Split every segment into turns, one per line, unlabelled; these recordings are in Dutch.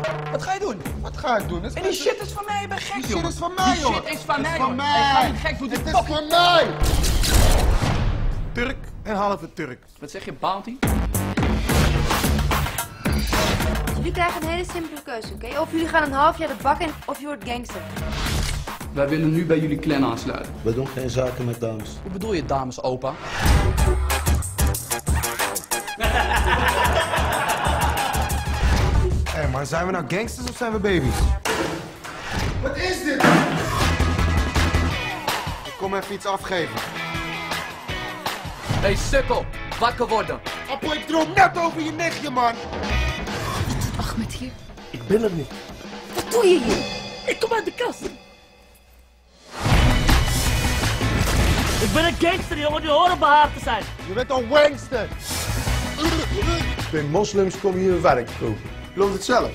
Wat ga je doen?
Wat ga ik doen?
En die shit is van mij, je bent gek, jongen.
Die shit is van mij, joh.
Die shit is van mij,
Het is
joh.
van mij.
Hey, ga niet gek, doe dit
Het is
fucking...
van mij.
Turk en halve Turk.
Wat zeg je, bounty?
Jullie krijgen een hele simpele keuze, oké? Of jullie gaan een half jaar de bak in, of je wordt gangster.
Wij willen nu bij jullie clan aansluiten.
We doen geen zaken met dames.
Hoe bedoel je, dames, opa?
Hé, maar zijn we nou gangsters of zijn we baby's? Wat is dit? Ik kom even iets afgeven.
Hey, sukkel, wakker worden.
Appel, ik droom net over je nichtje, man.
Ahmed hier.
Ik ben er niet.
Wat doe je hier?
Ik kom uit de kast. Ik ben een gangster, jongen, die horen behaard te zijn.
Je bent een wangster.
Bij moslims kom je werk kopen.
Je gelooft het zelf.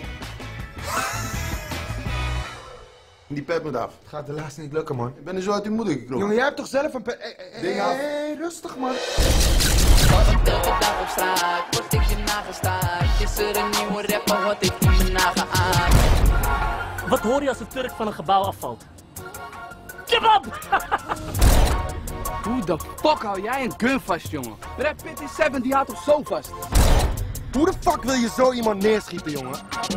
Die pet me af.
Het gaat de laatste niet lukken, man.
Ik ben er zo uit die moeder gekropen.
Jongen, jij hebt toch zelf een
Ding af.
Hey, rustig, man.
Als ik elke dag op straat, word ik je nagestaard. Is er een nieuwe rapper, wat ik in me nageaard.
Wat hoor je als een Turk van een gebouw afvalt? Kebab!
Hoe de fuck hou jij een gun vast, jongen? Brad Pitt is 7, die houdt toch zo vast?
Hoe de fuck wil je zo iemand neerschieten, jongen?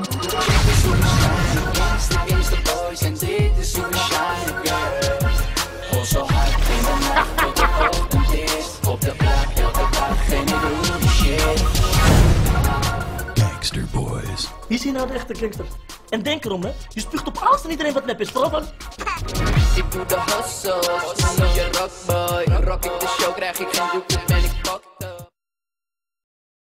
Gangster boys en dit is hoe we shine, girl. Goh zo hard in de nacht tot de ochtend is. Op de plek, elke dag, geen idee hoe shit.
Gangster Boys.
Wie is hier nou de echte gangster? En denk erom, hè. Je spuugt op alles en iedereen wat nep is. Vooral van...
Ik doe de hustle, zonder je rockboy. Rock ik de show, krijg ik geen doek.